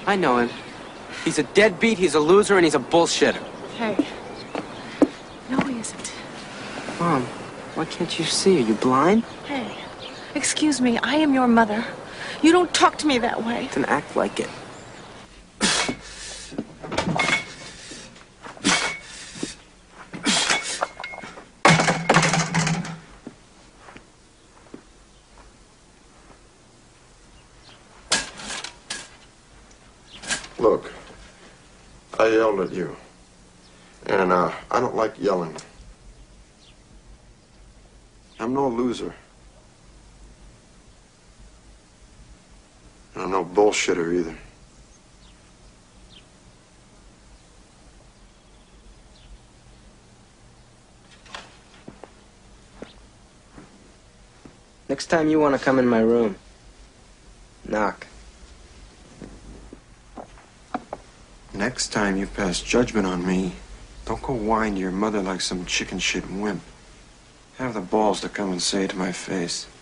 I know him. He's a deadbeat, he's a loser, and he's a bullshitter. Hey. No, he isn't. Mom, why can't you see? Are you blind? Hey. Excuse me, I am your mother. You don't talk to me that way. Then act like it. Look, I yelled at you, and I don't like yelling. I'm no loser. And I'm no bullshitter either. Next time you want to come in my room, knock. Next time you pass judgment on me, don't go whine to your mother like some chicken shit wimp. Have the balls to come and say it to my face.